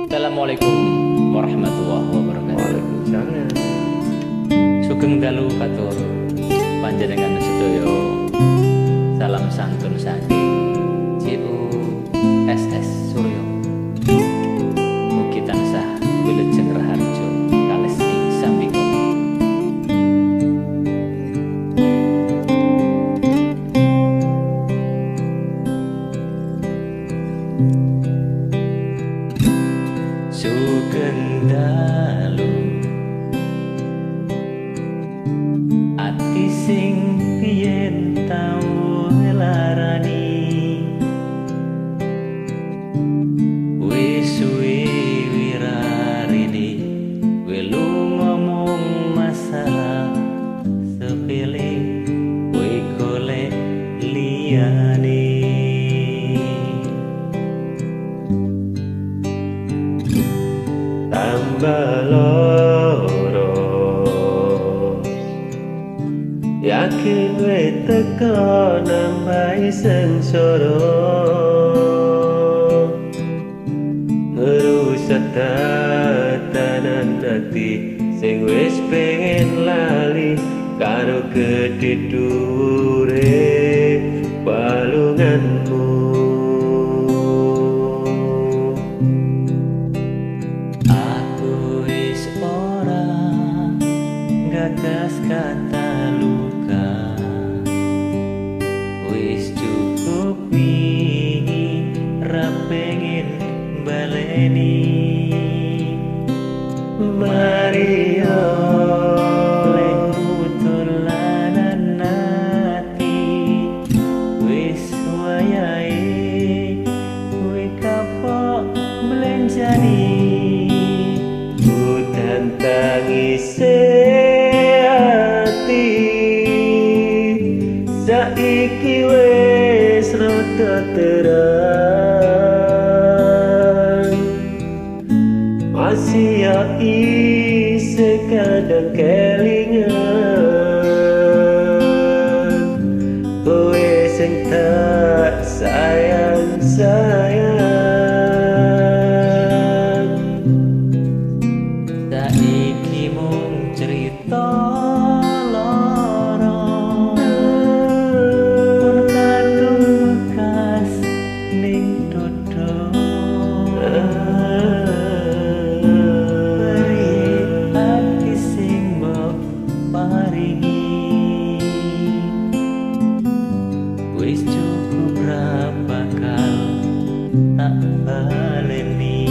Assalamualaikum warahmatullahi wabarakatuh. Waalaikumsalam. Sugeng dalu katur panjenengan sedaya. Salam santun saking CUSS Suryo. Mugi tansah wilujeng raharja kalesti sambiko. Sugeng dalu ati sing biyen tau larani wis suwe wirarini welu ngomong masalah sepele kowe golek liyane tambah loro yakin we teko nambahi sengsara ngerusak tatanan hati sing wis pengen lali karo gedhe dhuwure balunganmu. Aku wis ora gagas kata luka, wis cukup wingi ra pengen baleni. Mario lemu tulanan ati wis wayahe kowe kapok mlenjani hutan tangise ati saiki wis rada terang masih ya isih kadang kelingan kowe sing tak sayang-sayang. Saiki mung cerita lara pun kadung bekas ning dodo. Beri hati sing mbok paringi wis cukup ra bakal tak baleni.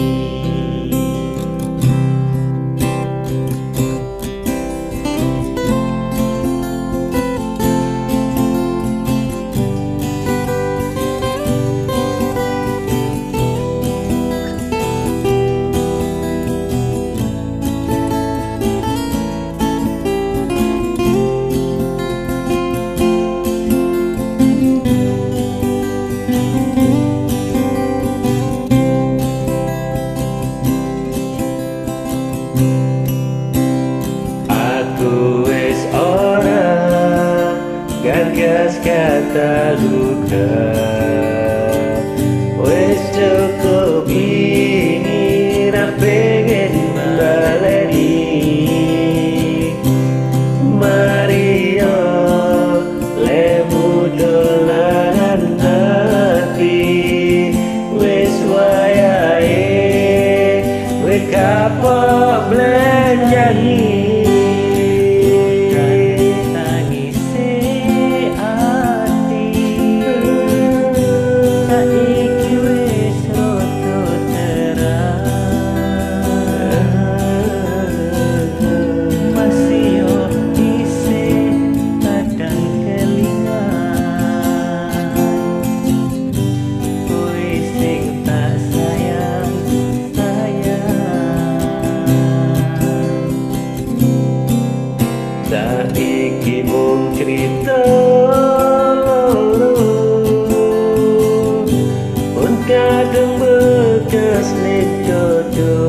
Aku wis ora gagas kata luka, wis cukup ini ra pengen baleni. Mario lemu dolanan hati wis wayahe kowe kapok mlenjani. Saiki mung cerita loro pun kadung bekas ning dodo.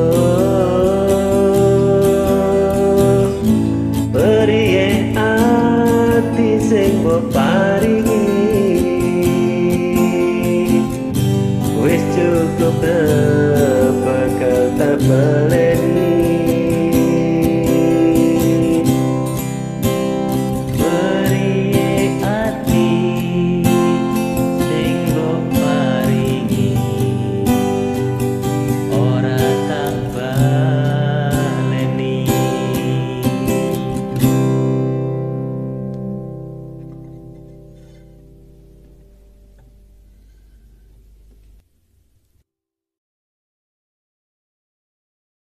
Beri ati sing mbok paringi wis cukup bakal bersama